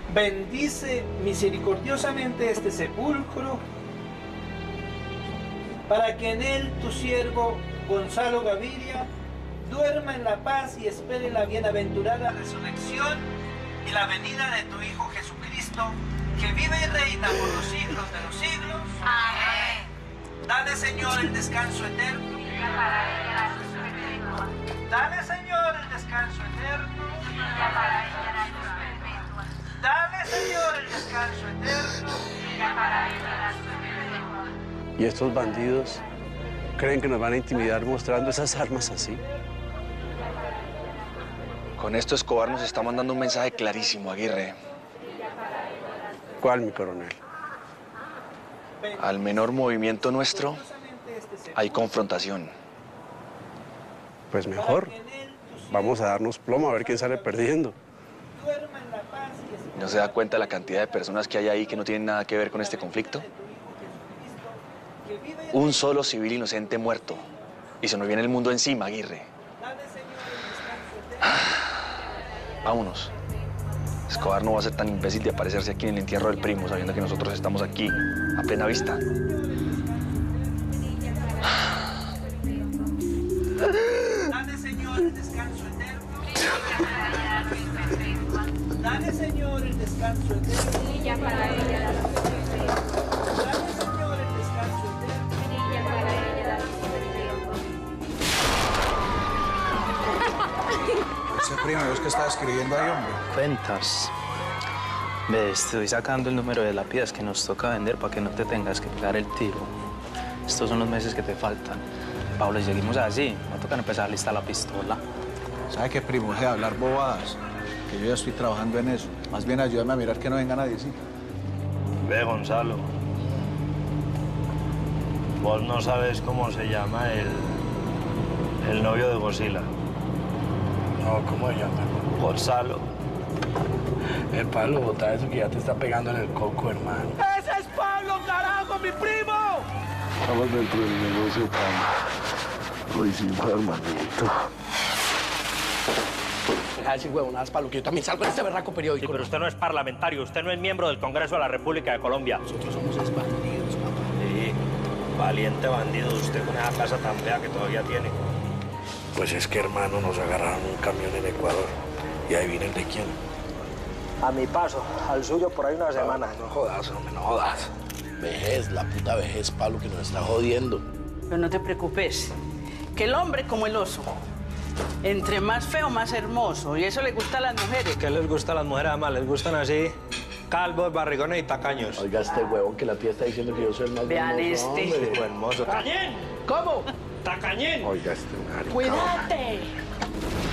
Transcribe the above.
bendice misericordiosamente este sepulcro, para que en él tu siervo Gonzalo Gaviria duerma en la paz y espere la bienaventurada resurrección y la venida de tu Hijo Jesucristo, que vive y reina por los siglos de los siglos. Amén. Dale, Señor, el descanso eterno. Ya para ella sus perpetuas. Dale, Señor, el descanso eterno. Ya para ella sus perpetuas. Dale, Señor, el descanso eterno. Ya para ella sus perpetuas. ¿Y estos bandidos creen que nos van a intimidar mostrando esas armas así? Con esto Escobar nos está mandando un mensaje clarísimo, Aguirre. ¿Cuál, mi coronel? Al menor movimiento nuestro, hay confrontación. Pues mejor. Vamos a darnos plomo a ver quién sale perdiendo. ¿No se da cuenta de la cantidad de personas que hay ahí que no tienen nada que ver con este conflicto? Un solo civil inocente muerto. Y se nos viene el mundo encima, Aguirre. Vámonos. Escobar no va a ser tan imbécil de aparecerse aquí en el entierro del primo, sabiendo que nosotros estamos aquí, a plena vista. Dale, Señor, el descanso eterno. Dale, Señor, el descanso eterno. Ya para ella sus perpetuas. Dale, Señor, el descanso eterno. Ya para ella sus perpetuas. Ese primo, ¿es que estaba escribiendo ahí, hombre? Cuentas. Ve, estoy sacando el número de lápidas que nos toca vender para que no te tengas que pegar el tiro. Estos son los meses que te faltan. Pablo, y seguimos así, va a tocar empezar a listar la pistola. ¿Sabe qué, primo? Deje de hablar bobadas, que yo ya estoy trabajando en eso. Más bien ayúdame a mirar que no venga nadie, ¿sí? Ve, Gonzalo. Vos no sabes cómo se llama el novio de Godzilla. No, ¿cómo se llama? Gonzalo. El Pablo, bota eso que ya te está pegando en el coco, hermano. ¡Ese es Pablo, carajo, mi primo! Estamos dentro del negocio, Pablo. Lo hicimos, hermanito. Deja de decir huevonadas, Pablo, que yo también salgo en este berraco periódico. Sí, pero usted no es parlamentario, usted no es miembro del Congreso de la República de Colombia. Nosotros somos bandidos, papá. Sí, valiente bandido usted con esa casa tan fea que todavía tiene. Pues es que, hermano, nos agarraron un camión en Ecuador. Y ahí viene el de quién. A mi paso, al suyo por ahí una semana. No jodas, hombre, no jodas. Vejez, la puta vejez, Pablo, que nos está jodiendo. Pero no te preocupes, que el hombre como el oso, entre más feo, más hermoso. Y eso le gusta a las mujeres. ¿Qué les gusta a las mujeres? Además, les gustan así, calvos, barrigones y tacaños. Oiga, este huevón que la tía está diciendo que yo soy el más Vean hermoso, este. hombre. Hijo hermoso. ¿Cómo? ¡Tacañín! Oiga, este marica. ¡Cuídate!